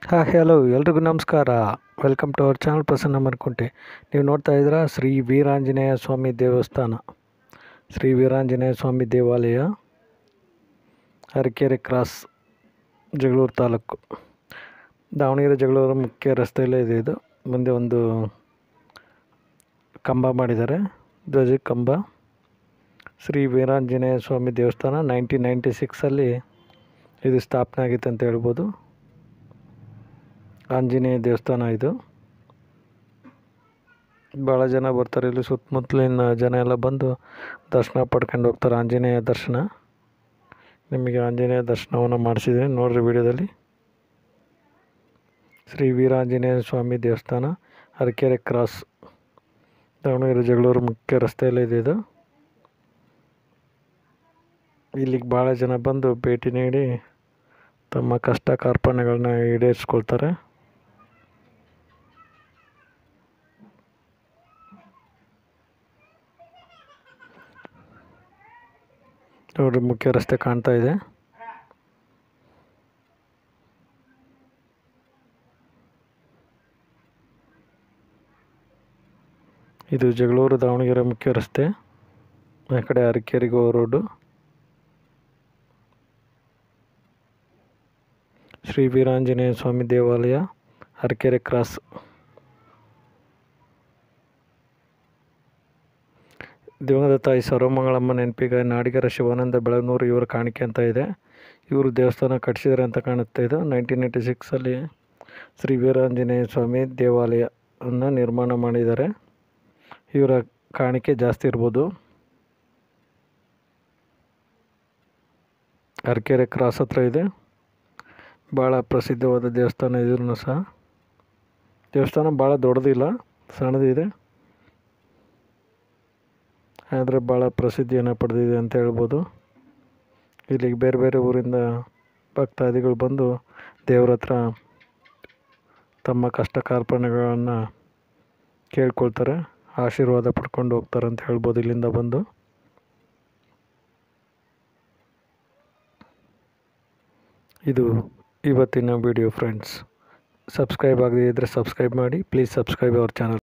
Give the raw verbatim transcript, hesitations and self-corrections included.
ಹಾಂ ಹಲೋ ಎಲ್ರಿಗೂ ನಮಸ್ಕಾರ. Welcome to our channel Prasanna Markunte. ನೀವು ನೋಡ್ತಾ ಇದ್ದೀರಾ ಶ್ರೀ ವೀರಾಂಜನೇಯ ಸ್ವಾಮಿ ದೇವಸ್ಥಾನ, ಶ್ರೀ ವೀರಾಂಜನೇಯ ಸ್ವಾಮಿ ದೇವಾಲಯ, ಅರಕೆರೆ ಕ್ರಾಸ್, ಜಗಳೂರು ತಾಲೂಕು, ದಾವಣಗೆರೆ ಜಗಳೂರು ಮುಖ್ಯ ರಸ್ತೆಯಲ್ಲೇ ಇದೆ. ಇದು ಮುಂದೆ ಒಂದು ಕಂಬ ಮಾಡಿದ್ದಾರೆ, ಧ್ವಜ ಕಂಬ. ಶ್ರೀ ವೀರಾಂಜನೇಯ ಸ್ವಾಮಿ ದೇವಸ್ಥಾನ ನೈನ್ಟೀನ್ ನೈಂಟಿ ಸಿಕ್ಸಲ್ಲಿ ಇದು ಸ್ಥಾಪನೆ ಆಗಿತ್ತು ಅಂತ ಹೇಳ್ಬೋದು. ಆಂಜನೇಯ ದೇವಸ್ಥಾನ ಇದು. ಭಾಳ ಜನ ಬರ್ತಾರೆ ಇಲ್ಲಿ, ಸುತ್ತಮುತ್ತಲಿನ ಜನ ಎಲ್ಲ ಬಂದು ದರ್ಶನ ಪಡ್ಕೊಂಡು ಹೋಗ್ತಾರೆ. ಆಂಜನೇಯ ದರ್ಶನ, ನಿಮಗೆ ಆಂಜನೇಯ ದರ್ಶನವನ್ನು ಮಾಡಿಸಿದ್ದೀನಿ ನೋಡಿರಿ ವಿಡಿಯೋದಲ್ಲಿ. ಶ್ರೀ ವೀರಾಂಜನೇಯ ಸ್ವಾಮಿ ದೇವಸ್ಥಾನ, ಅರಕೆರೆ ಕ್ರಾಸ್, ದಾವಣಗೆರೆ ಜಗಳೂರು ಮುಖ್ಯ ರಸ್ತೆಯಲ್ಲೇ ಇದೆ ಇದು. ಇಲ್ಲಿಗೆ ಭಾಳ ಜನ ಬಂದು ಭೇಟಿ ನೀಡಿ ತಮ್ಮ ಕಷ್ಟ ಕಾರ್ಪಣ್ಯಗಳನ್ನ ಈಡೇರಿಸ್ಕೊಳ್ತಾರೆ. ನೋಡ್ರಿ, ಮುಖ್ಯ ರಸ್ತೆ ಕಾಣ್ತಾ ಇದೆ. ಇದು ಜಗಳೂರು ದಾವಣಗೆರೆ ಮುಖ್ಯ ರಸ್ತೆ, ಆ ಕಡೆ ಅರಕೆರೆಗೆ ಹೋಗೋ ರೋಡು. ಶ್ರೀ ವೀರಾಂಜನೇಯ ಸ್ವಾಮಿ ದೇವಾಲಯ, ಅರಕೆರೆ ಕ್ರಾಸ್. ದಿವಂಗತ ತಾಯಿ ಸರ್ವಮಂಗಳಮ್ಮ ನೆನಪಿಗೆ ನಾಡಿಗರ ಶಿವಾನಂದ ಬೆಳಗನೂರು ಇವರ ಕಾಣಿಕೆ ಅಂತ ಇದೆ. ಇವರು ದೇವಸ್ಥಾನ ಕಟ್ಟಿಸಿದ್ದಾರೆ ಅಂತ ಕಾಣುತ್ತೆ. ಇದು ನೈನ್ಟೀನ್ ಏಯ್ಟಿ ಸಿಕ್ಸಲ್ಲಿ ಶ್ರೀ ವೀರಾಂಜನೇಯ ಸ್ವಾಮಿ ದೇವಾಲಯವನ್ನು ನಿರ್ಮಾಣ ಮಾಡಿದ್ದಾರೆ. ಇವರ ಕಾಣಿಕೆ ಜಾಸ್ತಿ ಇರ್ಬೋದು. ಅರಕೆರೆ ಕ್ರಾಸ್ ಹತ್ರ ಇದೆ. ಭಾಳ ಪ್ರಸಿದ್ಧವಾದ ದೇವಸ್ಥಾನ ಇದೂ ಸಹ. ದೇವಸ್ಥಾನ ಭಾಳ ದೊಡ್ಡದಿಲ್ಲ, ಸಣ್ಣದಿದೆ, ಆದರೆ ಭಾಳ ಪ್ರಸಿದ್ಧಿಯನ್ನು ಪಡೆದಿದೆ ಅಂತ ಹೇಳ್ಬೋದು. ಇಲ್ಲಿಗೆ ಬೇರೆ ಬೇರೆ ಊರಿಂದ ಭಕ್ತಾದಿಗಳು ಬಂದು ದೇವ್ರ ಹತ್ರ ತಮ್ಮ ಕಷ್ಟ ಕಾರ್ಪಣ್ಯಗಳನ್ನು ಕೇಳ್ಕೊಳ್ತಾರೆ, ಆಶೀರ್ವಾದ ಪಡ್ಕೊಂಡು ಹೋಗ್ತಾರೆ ಅಂತ ಹೇಳ್ಬೋದು ಇಲ್ಲಿಂದ ಬಂದು. ಇದು ಇವತ್ತಿನ ವಿಡಿಯೋ ಫ್ರೆಂಡ್ಸ್. ಸಬ್ಸ್ಕ್ರೈಬ್ ಆಗದೇ ಇದ್ದರೆ ಸಬ್ಸ್ಕ್ರೈಬ್ ಮಾಡಿ, ಪ್ಲೀಸ್ ಸಬ್ಸ್ಕ್ರೈಬ್ ಅವರ್ ಚಾನಲ್.